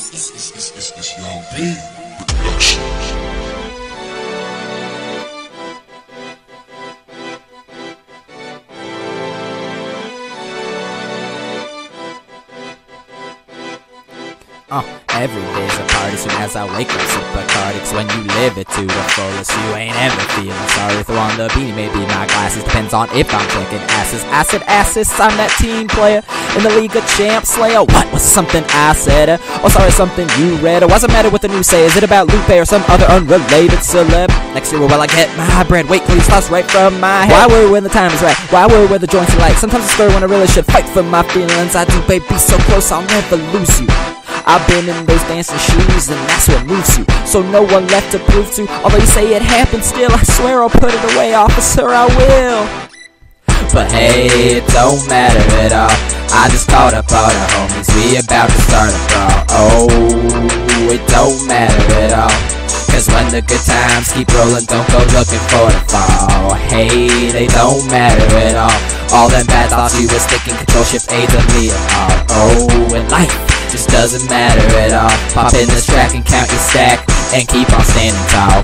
It's Young B Productions. Every day's a party soon as I wake up, sip Bacardi. 'Cause when you live it to the fullest, you ain't ever feeling sorry. Throw on the beanie, maybe my glasses. Depends on if I'm drinking asses. Acid assists, I'm that team player in the League of Champs Slayer. What was something I said? Oh, sorry, something you read. What's the matter with the news? Say, is it about Lupe or some other unrelated celeb? Next year, will I get my bread? Wait, please, thoughts right from my head. Why worry when the time is right? Why worry where the joints are light? Sometimes I swear when I really should fight for my feelings. I do, baby, so close, I'll never lose you. I've been in those dancing shoes, and that's what moves you. So no one left to prove to. Although you say it happened still, I swear I'll put it away, officer, I will. But hey, it don't matter at all. I just called up all the homies, we about to start a brawl. Oh, it don't matter at all. 'Cause when the good times keep rolling, don't go looking for the fall. Hey, they don't matter at all. All them bad thoughts you was thinking, Control Shift A delete them all. Oh, and life just doesn't matter at all. Pop in this track and count your stack and keep on standing tall.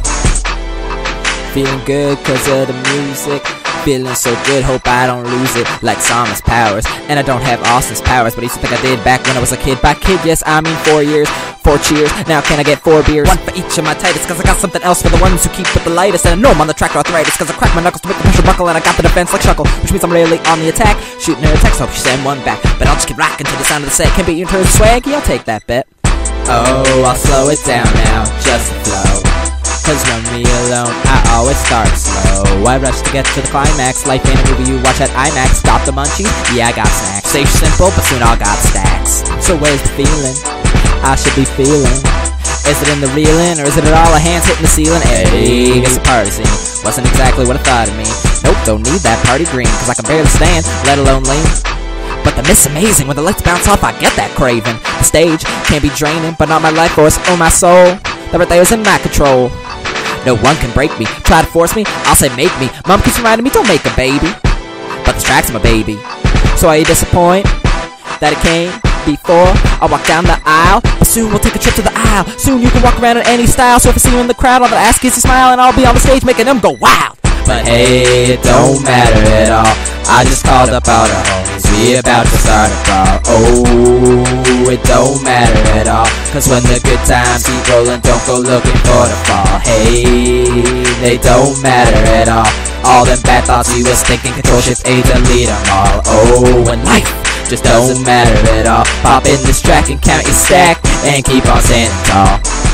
Feeling good 'cause of the music. Feeling so good, hope I don't lose it like Samus Powers. And I don't have Austin's powers, but I used to think I did back when I was a kid. By kid, yes, I mean 4 years, 4 cheers. Now can I get 4 beers? One for each of my tightest, 'cause I got something else for the ones who keep with the lightest. And I know I'm on the track for arthritis, 'cause I crack my knuckles to make the pressure buckle. And I got the defense like Shuckle, which means I'm really on the attack. Shooting her a text, hope she send one back. But I'll just keep rocking to the sound of the set. Can beat you in terms of swag, yeah, I'll take that bet. Oh, I'll slow it down now, just the flow. 'Cause when we alone, I always start slow. I rush to get to the climax. Life ain't a movie you watch at IMAX. Got the munchies? Yeah, I got snacks. Safe, simple, but soon I got stacks. So where's the feeling I should be feeling? Is it in the reeling, or is it at all a hands hitting the ceiling? Hey, it's a party scene. Wasn't exactly what I thought of me. Nope, don't need that party green, 'cause I can barely stand, let alone lean. But the mist's amazing. When the lights bounce off, I get that craving. The stage can be draining, but not my life force or my soul. That right there is in my control. No one can break me. Try to force me, I'll say make me. Mom keeps reminding me, don't make a baby. But this track's my baby. So are you disappointed that it came before I walk down the aisle? But soon we'll take a trip to the aisle. Soon you can walk around in any style. So if I see you in the crowd, all that ask is to smile, and I'll be on the stage making them go wild. But hey, it don't matter at all. I just called up all the homies, we about to start a brawl. Oh, it don't matter at all. 'Cause when the good times keep rolling, don't go looking for the fall. Hey, they don't matter at all. All them bad thoughts you was thinking, Control Shift A delete them all. Oh, and life just doesn't matter at all. Pop in this track and count your stack and keep on standing tall.